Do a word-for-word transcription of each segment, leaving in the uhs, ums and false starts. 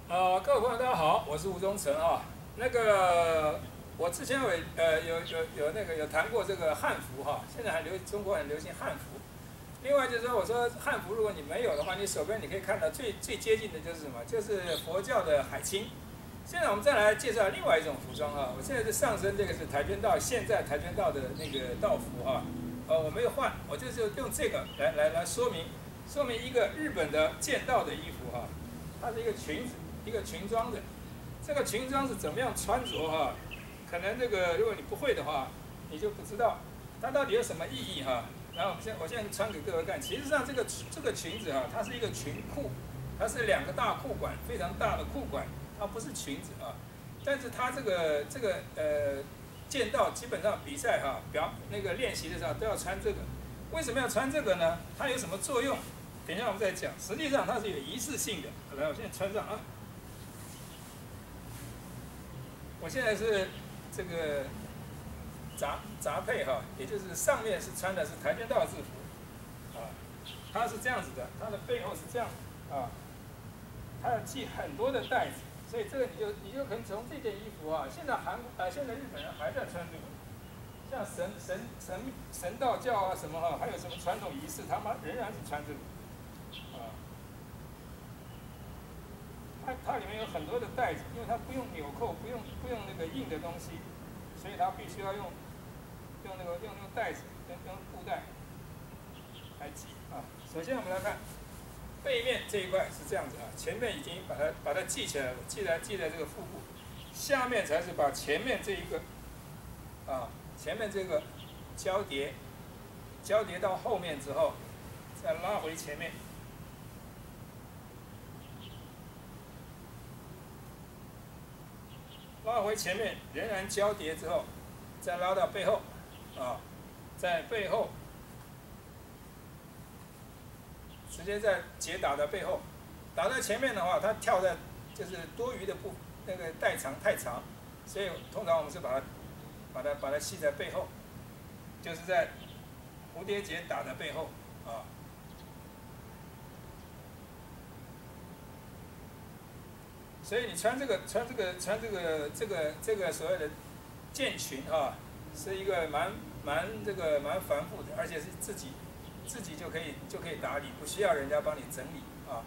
呃，各位朋友，大家好，我是吴忠诚啊。那个，我之前有呃有有有那个有谈过这个汉服哈，现在还流中国很流行汉服。另外就是说，我说汉服如果你没有的话，你手边你可以看到最最接近的就是什么？就是佛教的海青。现在我们再来介绍另外一种服装啊。我现在是上身这个是跆拳道，现在跆拳道的那个道服啊。呃，我没有换，我就是用这个来来来说明说明一个日本的剑道的衣服哈、啊，它是一个裙子。一个裙装的，这个裙装是怎么样穿着哈？可能这个如果你不会的话，你就不知道它到底有什么意义哈。然后我现我现在穿给各位看，其实上这个这个裙子哈，它是一个裙裤，它是两个大裤管，非常大的裤管，它不是裙子啊。但是它这个这个呃剑道基本上比赛哈表那个练习的时候都要穿这个，为什么要穿这个呢？它有什么作用？等一下我们再讲。实际上它是有仪式性的。来，我现在穿上啊。我现在是这个杂杂配哈，也就是上面是穿的是跆拳道制服，啊，它是这样子的，它的背后是这样啊，它要系很多的带子，所以这个你就你就可以从这件衣服啊，现在韩啊现在日本人还在穿这个，像神神神神道教啊什么哈，还有什么传统仪式，他们仍然是穿这个，啊。它它里面有很多的带子，因为它不用纽扣，不用不用那个硬的东西，所以它必须要用用那个用用带子跟跟布带来系啊。首先我们来看背面这一块是这样子啊，前面已经把它把它系起来了，系在系在这个腹部，下面才是把前面这一个啊前面这个交叠交叠到后面之后，再拉回前面。拉回前面，仍然交叠之后，再拉到背后，啊，在背后直接在结打到背后，打在前面的话，它跳在就是多余的部那个带长太长，所以通常我们是把它把它把它系在背后，就是在蝴蝶结打在背后啊。所以你穿这个穿这个穿这个这个这个所谓的剑裙啊，是一个蛮蛮这个蛮繁复的，而且是自己自己就可以就可以打理，不需要人家帮你整理啊。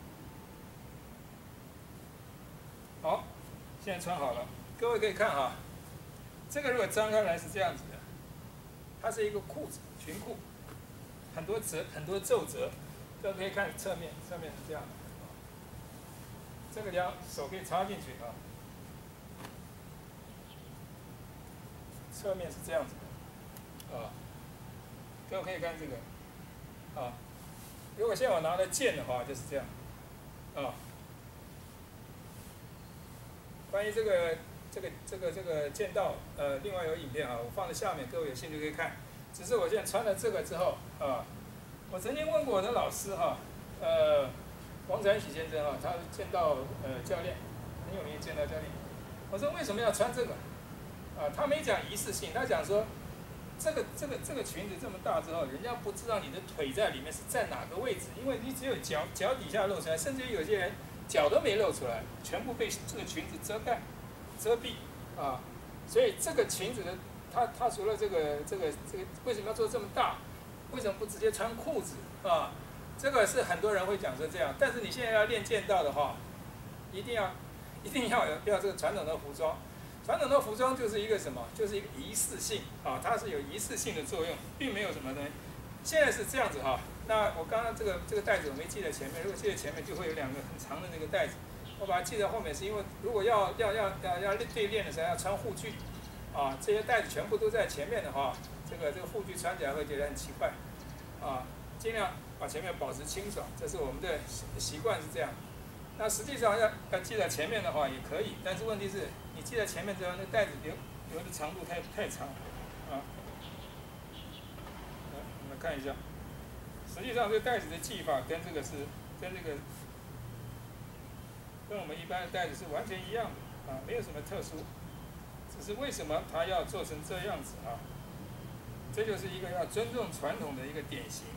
好，现在穿好了，各位可以看哈，这个如果张开来是这样子的，它是一个裤子裙裤，很多褶很多皱褶，各位可以看侧面，侧面是这样的。这个要手可以插进去啊，侧面是这样子的，啊，各位可以看这个，啊，如果现在我拿的剑的话就是这样，啊，关于这个这个这个这个剑道，呃，另外有影片啊，我放在下面，各位有兴趣可以看。只是我现在穿了这个之后，啊，我曾经问过我的老师哈，呃。王传喜先生啊，他是剑道呃教练，很有名的剑道教练。我说为什么要穿这个？啊，他没讲仪式性，他讲说，这个这个这个裙子这么大之后，人家不知道你的腿在里面是在哪个位置，因为你只有脚脚底下露出来，甚至于有些人脚都没露出来，全部被这个裙子遮盖、遮蔽啊。所以这个裙子的，它它除了这个这个这个为什么要做这么大？为什么不直接穿裤子啊？这个是很多人会讲说这样，但是你现在要练剑道的话，一定要一定要有要这个传统的服装。传统的服装就是一个什么？就是一个仪式性啊，它是有仪式性的作用，并没有什么东西。现在是这样子哈。那我刚刚这个这个带子我没系在前面，如果系在前面就会有两个很长的那个带子，我把它系在后面，是因为如果要要要要要对练的时候要穿护具啊，这些带子全部都在前面的话，这个这个护具穿起来会觉得很奇怪啊，尽量把前面保持清爽，这是我们的习惯是这样。那实际上要要系在前面的话也可以，但是问题是你系在前面之后，那带子留留的长度太太长啊。来，我们看一下，实际上这个带子的系法跟这个是跟这个跟我们一般的带子是完全一样的啊，没有什么特殊，只是为什么它要做成这样子啊？这就是一个要尊重传统的一个典型。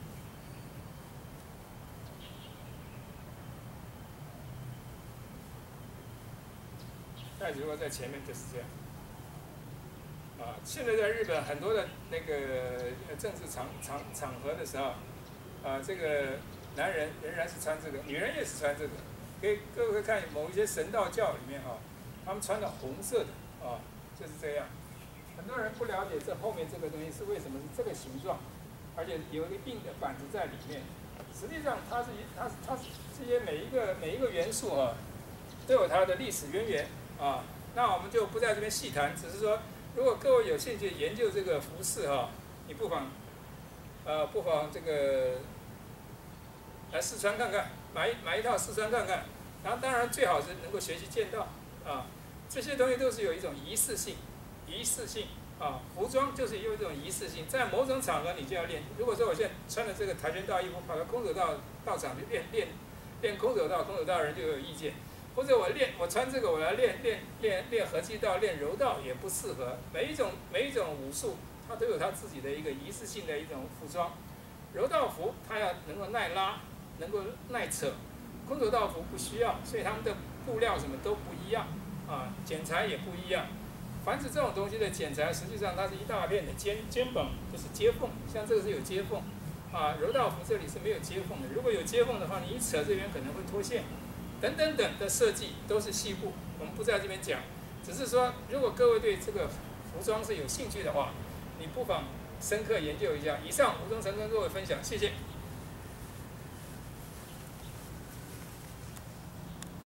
袋子如果在前面就是这样。啊，现在在日本很多的那个政治场场场合的时候，啊，这个男人仍然是穿这个，女人也是穿这个。给各位看某一些神道教里面哈、啊，他们穿的红色的啊，就是这样。很多人不了解这后面这个东西是为什么是这个形状，而且有一个硬的板子在里面。实际上它是它它是这些每一个每一个元素啊，都有它的历史渊源啊。那我们就不在这边细谈，只是说。如果各位有兴趣研究这个服饰哈，你不妨，呃，不妨这个来试穿看看，买买一套试穿看看。然后当然最好是能够学习剑道啊，这些东西都是有一种仪式性，仪式性啊，服装就是有一种仪式性，在某种场合你就要练。如果说我现在穿的这个跆拳道衣服跑到空手道道场去练练练空手道，空手道人就有意见。或者我练我穿这个我来练练练练合气道练柔道也不适合。每一种每一种武术它都有它自己的一个仪式性的一种服装。柔道服它要能够耐拉，能够耐扯，空手道服不需要，所以他们的布料什么都不一样啊，剪裁也不一样。凡是这种东西的剪裁，实际上它是一大片的肩肩膀就是接缝，像这个是有接缝啊，柔道服这里是没有接缝的。如果有接缝的话，你一扯这边可能会脱线。等等等的设计都是细部，我们不在这边讲，只是说，如果各位对这个服装是有兴趣的话，你不妨深刻研究一下。以上吴忠诚跟各位分享，谢谢。